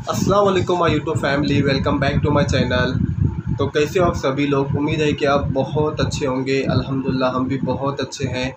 अस्सलाम वालेकुम my YouTube family, welcome back to my channel. तो कैसे हो आप सभी लोग? उम्मीद है कि आप बहुत अच्छे होंगे। अल्हम्दुलिल्लाह हम भी बहुत अच्छे हैं।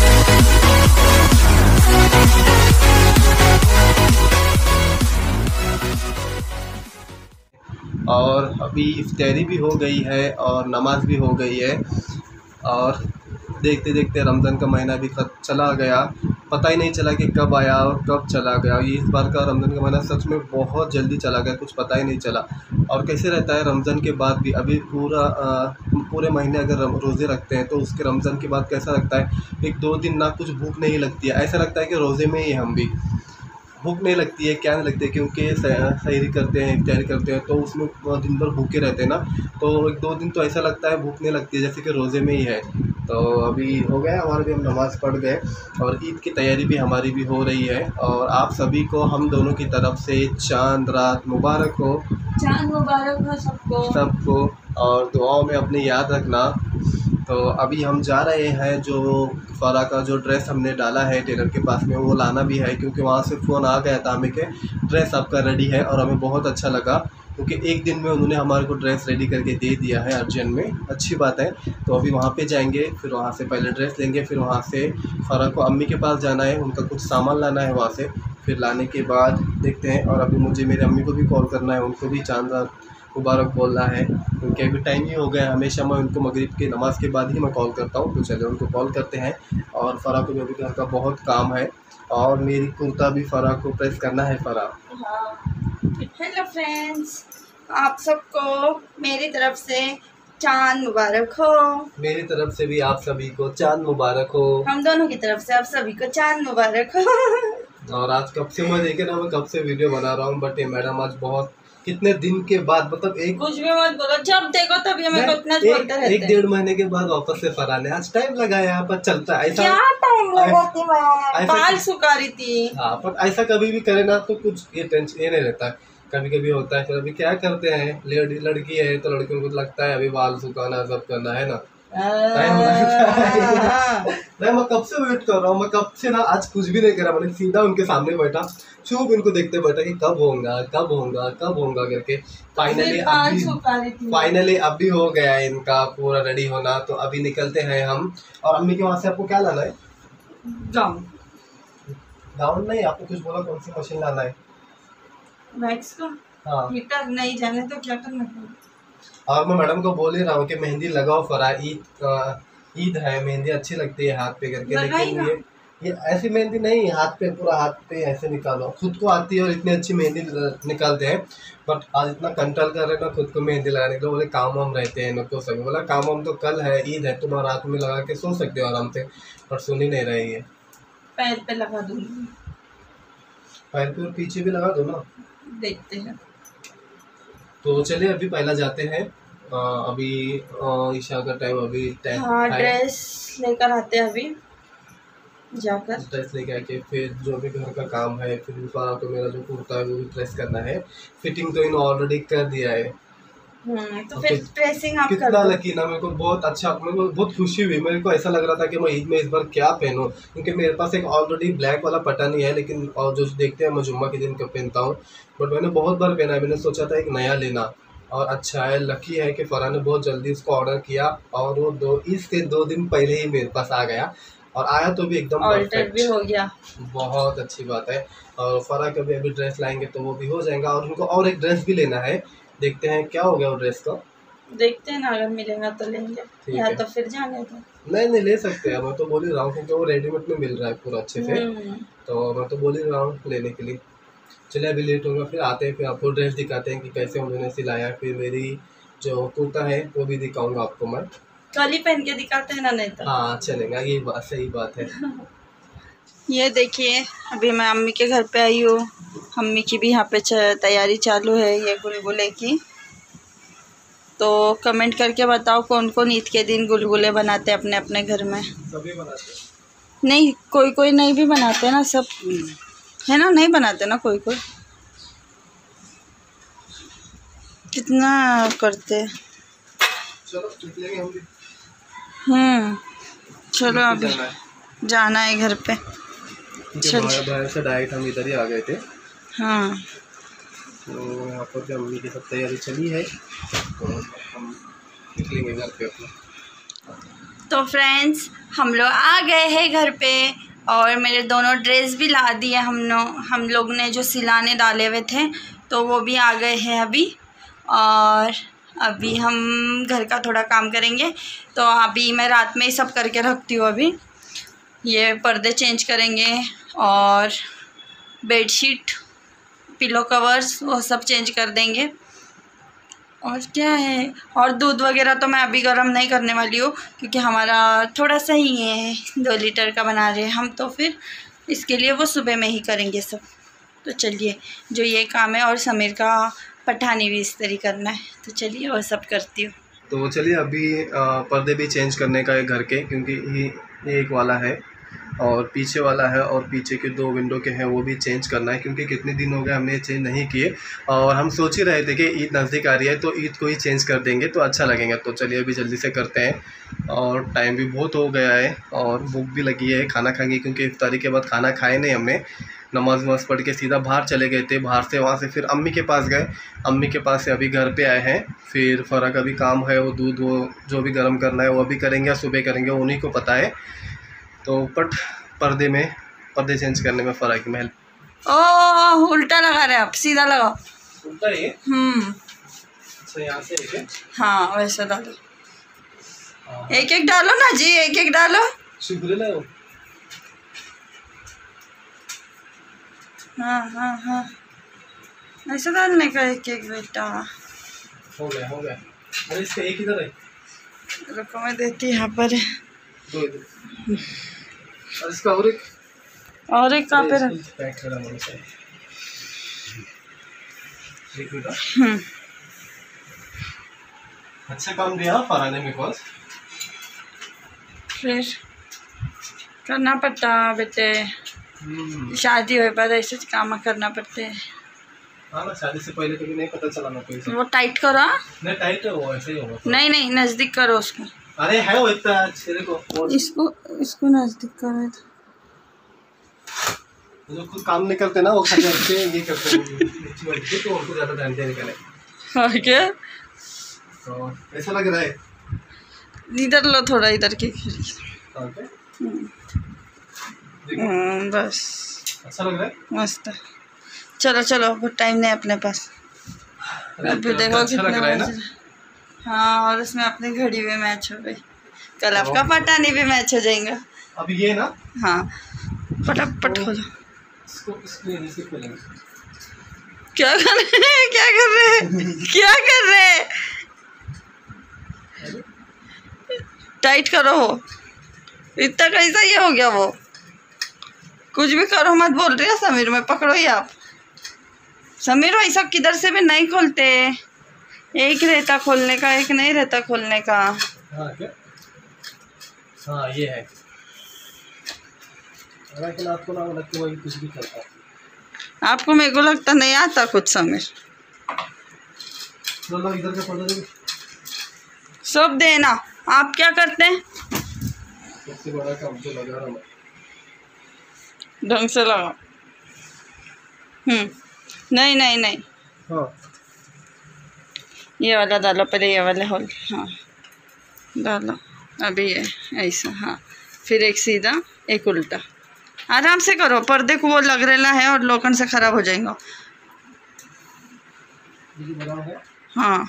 और अभी इफ्तारी भी हो गई है और नमाज भी हो गई है और देखते देखते रमज़ान का महीना भी चला गया। पता ही नहीं चला कि कब आया और कब चला गया। ये इस बार का रमज़ान का महीना सच में बहुत जल्दी चला गया, कुछ पता ही नहीं चला। और कैसे रहता है रमज़ान के बाद भी, अभी पूरे महीने अगर रोज़े रखते हैं तो उसके रमज़ान के बाद कैसा लगता है, एक दो दिन ना कुछ भूख नहीं लगती है, ऐसा लगता है कि रोज़े में ही हम भी भूख नहीं लगती है। क्या नहीं लगती है? क्योंकि सहरी करते हैं, इफ्तारी करते हैं तो उसमें दिन भर भूखे रहते हैं ना, तो एक दो दिन तो ऐसा लगता है भूख नहीं लगती है जैसे कि रोज़े में ही है। तो अभी हो गया हमारा भी, हम नमाज़ पढ़ गए और ईद की तैयारी भी हमारी भी हो रही है। और आप सभी को हम दोनों की तरफ से चांद रात मुबारक हो। चांद मुबारक हो सबको। और दुआओं में अपनी याद रखना। तो अभी हम जा रहे हैं, जो फ़रा का जो ड्रेस हमने डाला है टेलर के पास में, वो लाना भी है, क्योंकि वहाँ से फ़ोन आ गया था हमें कि ड्रेस आपका रेडी है। और हमें बहुत अच्छा लगा क्योंकि एक दिन में उन्होंने हमारे को ड्रेस रेडी करके दे दिया है अर्जेंट में, अच्छी बात है। तो अभी वहाँ पे जाएंगे, फिर वहाँ से पहले ड्रेस लेंगे, फिर वहाँ से फ़रा को अम्मी के पास जाना है, उनका कुछ सामान लाना है वहाँ से। फिर लाने के बाद देखते हैं। और अभी मुझे मेरे अम्मी को भी कॉल करना है, उनको भी चांद रात मुबारक बोलना है, क्योंकि अभी टाइम ही हो गया। हमेशा मैं उनको मगरिब की नमाज़ के बाद ही मैं कॉल करता हूँ, तो चलिए उनको कॉल करते हैं। और फ़रा को भी अभी घर का बहुत काम है और मेरी कुर्ता भी फ़रा को प्रेस करना है। फ़रा, हेलो फ्रेंड्स, आप सबको मेरी तरफ से चांद मुबारक हो। मेरी तरफ से भी आप सभी को चांद मुबारक हो। हम दोनों की तरफ से आप सभी को चांद मुबारक हो। और आज कब से मैं देखे ना, मैं कब से वीडियो बना रहा हूँ, बट ये मैडम आज बहुत कितने दिन के बाद, मतलब एक कुछ भी मत बोलो, जब देखो तभी हमें को इतना बोलते रहते हैं। एक डेढ़ महीने के बाद वापस से फ़रा ने आज टाइम लगाया यहाँ पर, चलता है ऐसा। क्या टाइम लगाती मैं, बाल सुखा रही थी। हाँ, पर ऐसा कभी भी करे ना तो कुछ ये टेंशन ये नहीं रहता है। कभी कभी होता है, फिर अभी क्या करते हैं, लड़की है तो लड़कियों को लगता है अभी बाल सुखाना सब करना है ना, टाइम लगता है। नहीं, मैं कब से वेट कर रहा हूँ, मैं कब से ना आज कुछ भी नहीं करा, मैंने सीधा उनके सामने बैठा, चुप इनको देखते बैठा कि कब होगा करके। फाइनली अभी हो गया है इनका पूरा रेडी होना। तो अभी निकलते हैं हम। और अम्मी के वहाँ से आपको क्या लाना है? गाउन नहीं, आपको कुछ बोला कौन सी मशीन लाना है? वैक्स का। हाँ, हीटर नहीं जाने तो क्या करना है। और मैं मैडम को बोल ही रहा हूँ कि मेहंदी लगाओ फ़रा, ईद है, मेहंदी अच्छी लगती है हाथ पे करके। लेकिन ये ऐसी मेहंदी नहीं, हाथ पे पूरा हाथ पे ऐसे निकालो, खुद को आती है और इतनी अच्छी मेहंदी निकालते हैं। बट आज इतना कंट्रोल कर रहे हैं ना खुद को मेहंदी लगाने के लिए। बोले काम वाम रहते हैं नको सभी। बोला काम वाम तो कल है, ईद है, तुम रात में लगा के सो सकते हो आराम से, पर सुन ही नहीं रही है। पैर पे लगा दूंगी, पैर पे और पीछे भी लगा दो ना, देखते हैं। तो चलिए अभी पहला जाते हैं। अभी ईशा का टाइम अभी 10 हाँ, ड्रेस लेकर आते हैं अभी जाकर। ड्रेस लेके आके फिर जो भी घर का काम है, फिर फ़रा को मेरा जो कुर्ता है वो भी प्रेस करना है। फिटिंग तो इन्होंने ऑलरेडी कर दिया है। तो फिर प्रेसिंग आप कितना लकी ना, मेरे को बहुत अच्छा, मेरे को बहुत खुशी हुई। मेरे को ऐसा लग रहा था कि मैं ईद में इस बार क्या पहनूं, क्योंकि मेरे पास एक ऑलरेडी ब्लैक वाला पटन ही है, लेकिन और जो देखते हैं मैं जुम्मा के दिन कब पहनता हूँ, बट मैंने बहुत बार पहना है। मैंने सोचा था एक नया लेना, और अच्छा है, लकी है कि फ़रा ने बहुत जल्दी उसको ऑर्डर किया और वो इसके 2 दिन पहले ही मेरे पास आ गया, और आया तो भी एकदम परफेक्ट भी हो गया। बहुत अच्छी बात है। और फ़रा का भी अभी ड्रेस लाएंगे तो वो भी हो जाएगा। और उनको और एक ड्रेस भी लेना है, देखते हैं क्या हो गया वो ड्रेस का, देखते हैं ना, अगर मिलेगा तो लेंगे, या तो फिर जाने दो। नहीं ले सकते हैं, मैं तो बोल ही रहा हूँ, क्योंकि वो रेडीमेड में मिल रहा है पूरा अच्छे से, तो मैं तो बोल ही रहा हूँ लेने के लिए। चलिए अभी लेट होगा, फिर आते हैं, फिर आपको ड्रेस दिखाते हैं कि कैसे उन्होंने सिलाया। फिर मेरी जो कुर्ता है वो भी दिखाऊंगा आपको मैं, कल ही पहन के दिखाते हैं ना, नहीं तो। हाँ चलेगा, ये बात सही बात है। ये देखिए, अभी मैं अम्मी के घर पे आई हूँ। अम्मी की भी यहाँ पे तैयारी चालू है ये गुलगुले की। तो कमेंट करके बताओ कौन कौन ईद के दिन गुलगुले बनाते हैं अपने अपने घर में। सभी बनाते हैं? नहीं, कोई कोई नहीं भी बनाते ना, सब है ना, नहीं बनाते ना कोई कोई, कितना करते। चलो निकलेंगे हम भी। चलो अभी जाना है घर पे। चल, से डायरेक्ट हम इधर ही आ गए थे। हाँ, तो यहाँ पर भी अम्मी की सब तैयारी चली है, तो हम निकलेंगे घर पे अपना। तो फ्रेंड्स हम लोग आ गए हैं घर पे और मेरे दोनों ड्रेस भी ला दिए हम लोग ने जो सिलाने डाले हुए थे, तो वो भी आ गए हैं अभी। और अभी हम घर का थोड़ा काम करेंगे, तो अभी मैं रात में ही सब करके रखती हूँ। अभी ये पर्दे चेंज करेंगे और बेडशीट, पिलो कवर्स वो सब चेंज कर देंगे। और क्या है, और दूध वगैरह तो मैं अभी गर्म नहीं करने वाली हूँ क्योंकि हमारा थोड़ा सा ही है, 2 लीटर का बना रहे हैं हम, तो फिर इसके लिए वो सुबह में ही करेंगे सब। तो चलिए, जो ये काम है, और समीर का पठानी भी इस्त्री करना है, तो चलिए वो सब करती हूँ। तो चलिए अभी पर्दे भी चेंज करने का है घर के, क्योंकि ये एक वाला है और पीछे वाला है, और पीछे के 2 विंडो के हैं वो भी चेंज करना है, क्योंकि कितने दिन हो गए हमने चेंज नहीं किए। और हम सोच ही रहे थे कि ईद नज़दीक आ रही है तो ईद को ही चेंज कर देंगे तो अच्छा लगेगा। तो चलिए अभी जल्दी से करते हैं, और टाइम भी बहुत हो गया है और भूख भी लगी है, खाना खाएंगे, क्योंकि इफ्तारी के बाद खाना खाए नहीं हमने। नमाज वमाज पढ़ के सीधा बाहर चले गए थे, बाहर से वहाँ से फिर अम्मी के पास गए, अम्मी के पास से अभी घर पे आए हैं। फिर फ़र्क अभी काम है, वो दूध वो जो भी गर्म करना है वो अभी करेंगे या सुबह करेंगे, उन्हीं को पता है। तो पर्दे चेंज करने में फ़र्क में हेल्प। ओ उल्टा लगा रहे आप, सीधा लगाओ। उल्टा है? अच्छा, यहाँ से है? हाँ वैसे डालो, एक एक डालो ना जी, एक एक डालो। शुक्र। हाँ ऐसे डालने का एक एक बेटा। हो गया। अरे इसका एक इधर है, रुको मैं देती यहाँ पर है। 2 इधर, और इसका और एक कहाँ पे रख। अच्छा काम दिया फराने में कौन फिर करना पड़ता बेटे, शादी हुए बाद ऐसे काम करना पड़ते हैं। हाँ ना, शादी से पहले कभी नहीं पता चला ना कोई। वो टाइट करो। नहीं टाइट है, वो ऐसे ही होगा। नहीं नजदीक करो उसको। अरे है वो इतना छेरे को, इसको नजदीक करो। जो खुद काम नहीं करते ना वो खाली अच्छे ये करते हैं, तो उनको ज़्यादा ध्यान देने का नहीं। हाँ क्या, तो ऐसा लग रहा है। इधर लो थोड़ा, इधर के बस अच्छा लग रहा है, मस्त। चलो बहुत टाइम नहीं अपने पास। अभी देखो अच्छा लग रहा है ना। हाँ, और उसमें अपनी घड़ी भी मैच हो गई, कल आपका पटानी भी मैच हो जाएगा। अब ये ना, हाँ फटाफट खोलो। क्या कर रहे हैं टाइट करो। इतना कैसा ये हो गया, वो कुछ भी करो मत बोल रहे हैं समीर, में पकड़ो ही आप। समीर वैसा किधर से भी नहीं खोलते, एक रहता खोलने का, एक नहीं रहता खोलने का। हाँ क्या, हाँ ये है। लेकिन आपको ना लगता है कुछ भी करता, आपको मेरे को लगता नहीं आता कुछ समीर। चलो इधर का पर्दा दे, सब देना। आप क्या करते हैं? सबसे बड़ा काम जो लगा रहा हूँ, ढंग से लगा। नहीं हाँ ये वाला डालो पहले, ये वाले होल। हाँ डालो अभी ये ऐसा। हाँ फिर एक सीधा एक उल्टा, आराम से करो, पर्दे को वो लग रहा है और लोखंड से खराब हो जाएगा। हाँ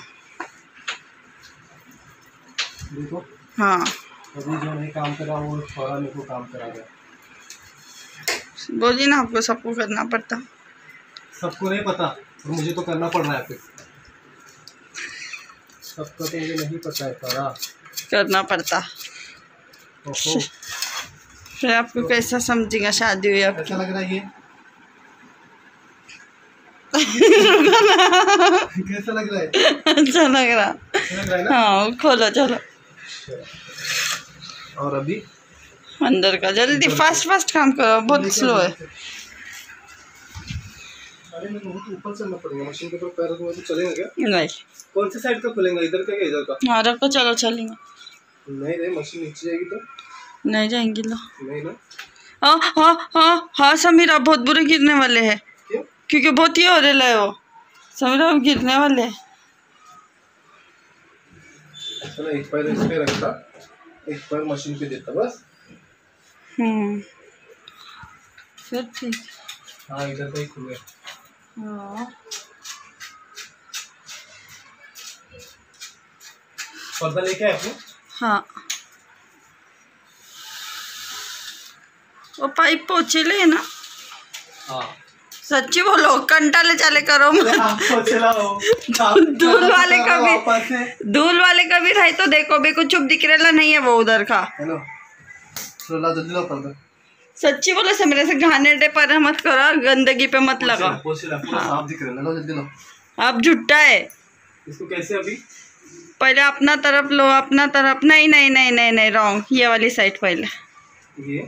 देखो, हाँ अभी जो नहीं काम करा वो थोड़ा मेरे को काम करा गया। बोलिए ना, आपको सबको करना पड़ता। सबको नहीं पता, और मुझे तो करना पड़ रहा है। फिर सबको तो मुझे नहीं पता है, करना पड़ता। फिर आपको कैसा समझेगा शादी हुई आपकी? कैसा लग रहा है ये? कैसा लग रहा है? अच्छा लग रहा है ना? हाँ खोलो चलो। और अभी अंदर का जल्दी फास्ट काम करो, बहुत स्लो है। अरे मेरे को ऊपर चलना पड़ेगा, मशीन के ऊपर पैर रखूंगा तो चलेगा क्या? नहीं। कौन सी साइड का खुलेगा, इधर का या इधर का? हाँ रखो, चलो चलेंगे। नहीं मशीन नीचे जाएगी तो नहीं जाएंगी। लो नहीं ना। हाँ समीर, आप बहुत बुरे गिरने वाले हैं। क्यों? क्योंकि बहुत ये हो रहा है, वो समीर अब गिरने वाले। चलो एक पैर इस पे रखता, एक पैर मशीन पे देता बस। फिर ठीक। हाँ इधर पे खुल गया। हाँ पर्दा लेके आए अपने? हाँ वो पाइप पोछे ले ना। हाँ सच्ची बोलो, कंटा ले चले करो। धूल वाले कभी रहे तो देखो भी कुछ चुप दिख रहा नहीं है वो उधर का। हेलो जल्दी लो पर्दा। सच्ची बोलो से मेरे से घाने पर मत करो, गंदगी पे मत लगा। पूरा साफ दिख रहा है। लो जल्दी लो। आप झुट्टा है। इसको कैसे अभी? पहले अपना तरफ लो, अपना तरफ। नहीं नहीं नहीं नहीं नहीं रॉन्ग, ये वाली साइड पहले। ये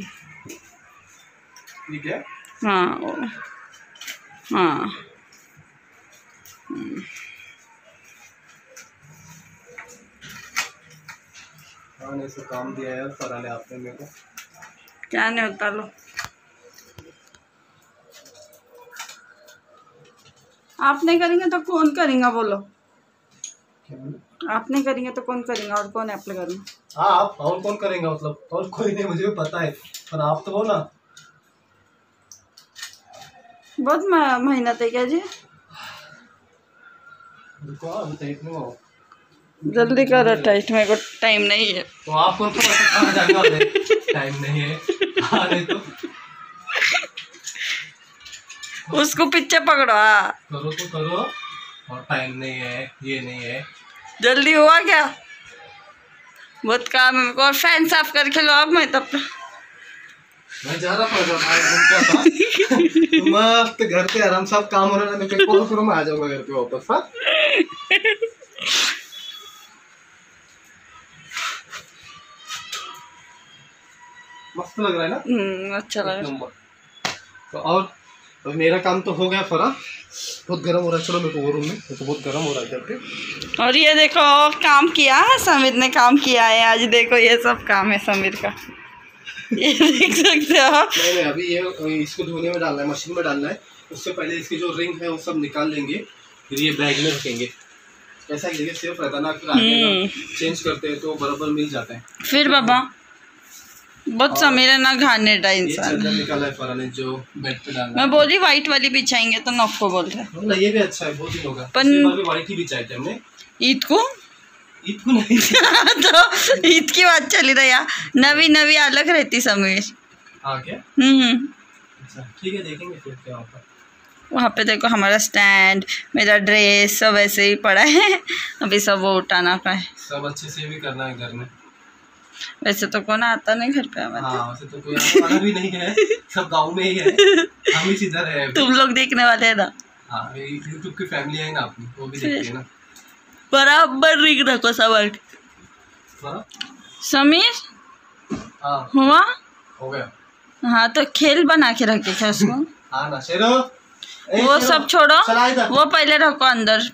ठीक है। हाँ हाँ हाँ ऐसे काम दिया है फराने आपने मेरे को। क्या नहीं होता। लो आप नहीं करेंगे तो कौन करेगा बोलो? आप नहीं करेंगे तो कौन करेगा? और कौन अप्लाई करेंगे? हाँ आप और कौन करेंगे? मतलब और कोई नहीं, मुझे भी पता है, पर आप तो हो ना। बहुत मेहनत है क्या जी? जल्दी करो टाइट, मेरे को टाइम नहीं है। तो आप कौन कहाँ जाने वाले? टाइम नहीं है। हाँ नहीं तो उसको पीछे पकड़ो। हाँ करो तो करो, और टाइम नहीं है, ये नहीं है। जल्दी हुआ क्या? बहुत काम है मेरे को। और फैन साफ करके लो। अब मैं तब मैं जा रहा था मस्त घर पे आराम से काम हो रहा है। मैं कॉल करूँ, मैं आ जाऊंगा घर पे वापस। हाँ मस्त लग रहा है ना? अच्छा लग रहा है। तो और तो मेरा काम तो हो गया फरा। बहुत गर्म हो रहा है। चलो मेरे को वो रूम में, तो बहुत गर्म हो रहा है घर पे। और ये देखो काम किया है समीर ने, काम किया है आज। देखो ये सब काम है समीर का, ये देख सकते हो। नहीं अभी ये इसको धोने में डालना है, मशीन में डालना है। उससे पहले इसकी जो रिंग है वो सब निकाल लेंगे, फिर ये बैग में रखेंगे। ऐसा ये सेफ रहता ना, फिर आगे चेंज करते हैं तो बराबर मिल जाता है। फिर बाबा बहुत समीर है ना घाने का इंसान। निकाला है फराने जो बेड पे डालना। मैं बोली व्हाइट वाली बिछाएंगे तो नॉको बोल रहे। ना ये भी अच्छा है, बहुत ही होगा। पर व्हाइट ही बिछाए थे हमने ईद को। ईद को नहीं तो ईद की बात चली रही है। नवी नवी अलग रहती समीर। हाँ क्या? अच्छा ठीक है, देखेंगे फिर क्या होता है। वहाँ पे देखो हमारा स्टैंड, मेरा ड्रेस सब ऐसे ही पड़ा है। अभी सब वो उठाना का है। सब अच्छे से भी करना है घर में। वैसे तो कौन आता नहीं घर पे हमारे। हाँ वैसे तो कोई आना भी नहीं है, सब गांव में ही है। हम ही इधर है। तुम लोग देखने वाले है ना। हाँ यूट्यूब की फैमिली है ना अपनी, वो भी देखती है ना। बराबर रिंग रखो सब। समीर हाँ हुआ हो गया। हाँ तो खेल बना के रखे थे उसको। हाँ ना शेरो, वो सब छोड़ो, वो पहले रखो अंदर।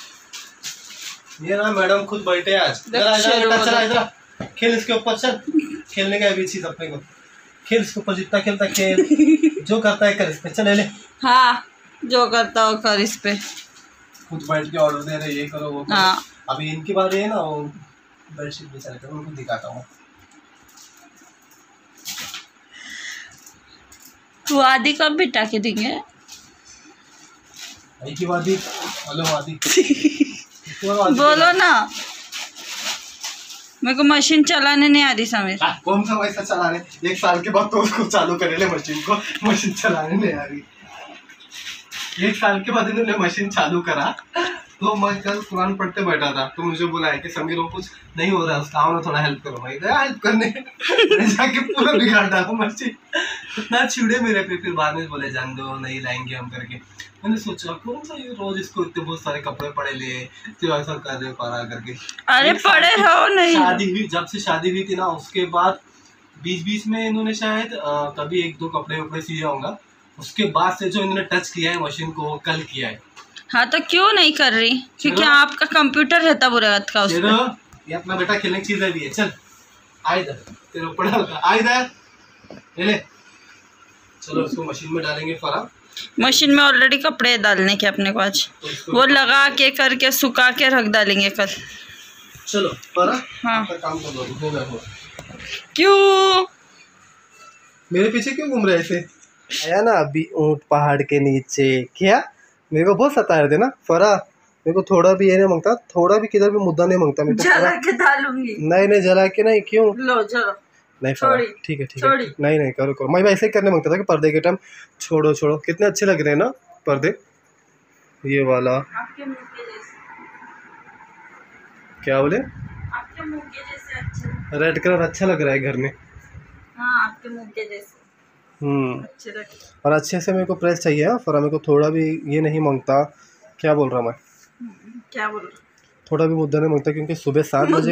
ये ना मैडम खुद बैठे आज। चला इधर खेल, इसके ऊपर चल। खेलने का भी चीज अपने को, खेल इसके ऊपर, जितना खेलता खेल, जो करता है कर इस पे। चल ले। हाँ जो करता हो कर इस पे। खुद बैठ के ऑर्डर दे रहे, ये करो वो करो। हाँ अभी इनकी बारी है ना, वो बेडशीट बिछा कर उनको दिखाता हूँ। वो आदि कब बिठा के देंगे? वादी हेलो वादी बोलो ना। मेरे को मशीन चलाने नहीं आ रही समीर। कौन सा वैसा चला रहे? 1 साल के बाद तो उसको चालू करे ले मशीन को। मशीन चलाने नहीं आ रही। 1 साल के बाद इन्होंने मशीन चालू करा, तो मैं कल कुरान पढ़ते बैठा था, तो मुझे बुलाया कि समीर वो कुछ नहीं हो रहा है उसका, आओ थोड़ा हेल्प करो। मैं गया हेल्प करने, जाके पूरा बिगाड़ डाला मशीन। इतना छिड़े मेरे पे, फिर बाद में बोले जान दो नहीं लाएंगे हम करके। मैंने सोचा कौन सा ये रोज इसको इतने बहुत सारे कपड़े पड़े ले, तो ऐसा कर रहे पारा करके। अरे पड़े हो नहीं। शादी हुई, जब से शादी हुई थी ना, उसके बाद बीच में इन्होंने शायद कभी 1-2 कपड़े वपड़े सिए होंगे। उसके बाद से जो इन्होंने टच किया है मशीन को, वो कल किया है। हाँ तो क्यों नहीं कर रही? क्योंकि आपका कंप्यूटर रहता बुरे वक्त का उसमें। ये अपना बेटा खेलने की चीज है भी है। चल आ इधर, तेरे ऊपर डालता आ इधर ले। चलो उसको मशीन में डालेंगे फरा, मशीन में ऑलरेडी कपड़े डालने के अपने को आज, वो लगा के करके सुखा के रख डालेंगे कल। चलो पर हाँ काम कर लो, हो गया हो। क्यों मेरे पीछे क्यों घूम रहे थे? आया ना अभी ऊँट पहाड़ के नीचे, क्या मेरे को बहुत सता रहे थे ना फरा। मेरे को थोड़ा भी ये नहीं मांगता, थोड़ा भी किधर भी मुद्दा नहीं मांगता मेरे को। जला के डालूंगी। नहीं जला के नहीं, क्यों? लो चलो नहीं फरा, ठीक है नहीं करो। मैं वैसे ही करने मांगता था कि पर्दे के टाइम छोड़ो कितने अच्छे लग रहे हैं ना पर्दे, ये वाला। आपके मुंह के जैसे। क्या बोले? आपके मुंह के जैसे अच्छे। रेड कलर अच्छा लग रहा है घर में। हाँ आपके मुंह के जैसे अच्छे लग। और अच्छे से मेरे को प्रेस चाहिए फरा, मेरे को थोड़ा भी ये नहीं मांगता। क्या बोल रहा मैं? क्या बोल रहा? थोड़ा भी मुद्दा नहीं मांगता, क्योंकि सुबह 7 बजे,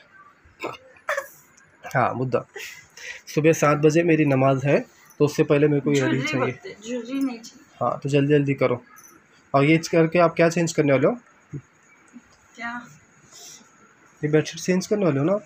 हाँ मुद्दा, सुबह 7 बजे मेरी नमाज है, तो उससे पहले मेरे को ये रेडी चाहिए। नहीं चाहिए। हाँ तो जल्दी करो। और ये करके आप क्या चेंज करने वाले हो? क्या? ये बेडशीट चेंज करने वाले हो ना?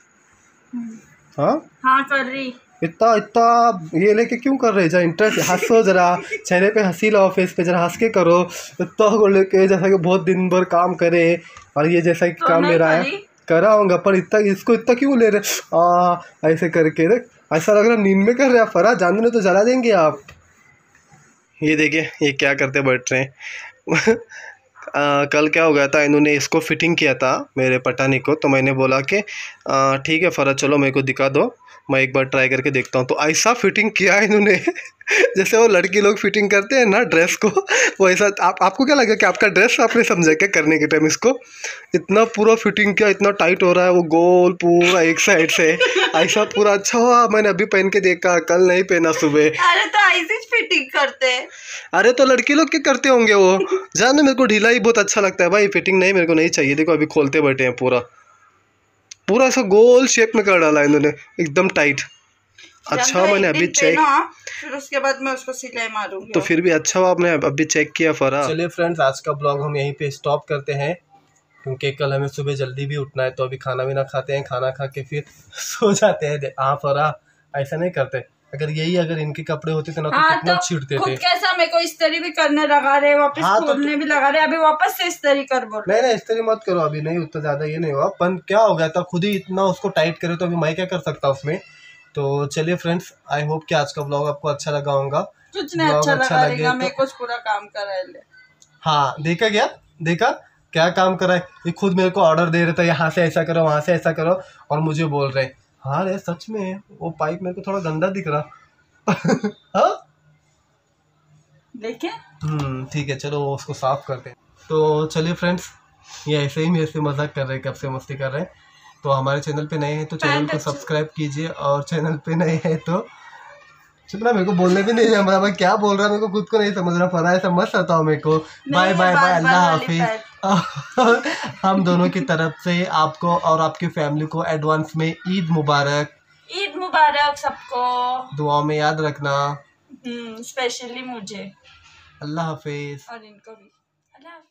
हाँ कर रही। इतना ये लेके क्यों कर रहे? जरा इंटरेस्ट, हंसो जरा, चेहरे पे हंसी लाओ, फेस पे जरा हंस के करो। इतना को लेके जैसा कि बहुत दिन भर काम करे, और ये जैसा कि काम मेरा है कराऊंगा, पर इसको इतना क्यों ले रहे? ऐसे करके देख, ऐसा लग रहा नींद में कर रहे हैं फरा, जान दो तो जला देंगे आप। ये देखिए ये क्या करते बैठ रहे हैं। कल क्या हो गया था, इन्होंने इसको फिटिंग किया था मेरे पटानी को, तो मैंने बोला कि ठीक है फरा चलो मेरे को दिखा दो, मैं एक बार ट्राई करके देखता हूँ। तो ऐसा फिटिंग किया है इन्होंने जैसे वो लड़की लोग फिटिंग करते हैं ना ड्रेस को, वो ऐसा। आपको क्या लगा कि आपका ड्रेस आपने समझा क्या करने के टाइम? इसको इतना पूरा फिटिंग किया, इतना टाइट हो रहा है वो गोल पूरा एक साइड से ऐसा पूरा। अच्छा हुआ मैंने अभी पहन के देखा, कल नहीं पहना सुबह। अरे तो ऐसी फिटिंग करते हैं। अरे तो लड़की लोग क्या करते होंगे वो, जानो मेरे को ढीला ही बहुत अच्छा लगता है भाई, फिटिंग नहीं मेरे को नहीं चाहिए। देखो अभी खोलते बैठे हैं, पूरा ऐसा गोल शेप में कर डाला इन्होंने, एकदम टाइट। अच्छा मैंने अभी चेक, फिर उसके बाद मैं उसको सिलाई मारूंगी। तो फिर भी अच्छा हुआ आपने अभी चेक किया फरा। चलिए फ्रेंड्स, आज का ब्लॉग हम यहीं पे स्टॉप करते हैं, क्योंकि कल हमें सुबह जल्दी भी उठना है। तो अभी खाना भी ना खाते हैं, खाना खा के फिर सो जाते हैं। हाँ फरा ऐसा नहीं करते, अगर इनके कपड़े होते थे ना तो कितना छींटते थे। कैसा मेरे को इस्त्री भी करने लगा रहे, वापस खोलने भी लगा रहे, अभी वापस से इस्त्री कर बोल। नहीं इस्त्री मत करो अभी, नहीं उतना ज्यादा ये नहीं हुआ, पर क्या हो गया था खुद ही इतना उसको टाइट करे, तो अभी मैं क्या कर सकता उसमें। तो चलिए फ्रेंड्स, आई होप कि आज का ब्लॉग आपको अच्छा लगा होगा। कुछ नहीं अच्छा लगा, मैं कुछ पूरा काम कर रहे। हाँ देखा क्या काम कर रहा है ये, खुद मेरे को ऑर्डर दे रहे थे, यहाँ से ऐसा करो वहाँ से ऐसा करो, और मुझे बोल रहे हैं। हाँ रे सच में वो पाइप मेरे को थोड़ा गंदा दिख रहा। हाँ देखे। ठीक है चलो उसको साफ करते हैं। तो चलिए फ्रेंड्स, ये ऐसे ही मेरे से मजाक कर रहे हैं, कब से मस्ती कर रहे हैं। तो हमारे चैनल पे नए हैं तो चैनल को सब्सक्राइब कीजिए, और चैनल पे नए हैं तो चुपना, मेरे को बोलने भी नहीं है, मैं क्या बोल रहा है मेरे को खुद को नहीं समझ रहा। फरा ऐसा मत बताओ मेरे को। बाय अल्लाह हाफिज। हम दोनों की तरफ से आपको और आपकी फैमिली को एडवांस में ईद मुबारक सबको। दुआ में याद रखना, स्पेशली मुझे। अल्लाह हाफिज। और इनको भी अल्लाह हाफिज।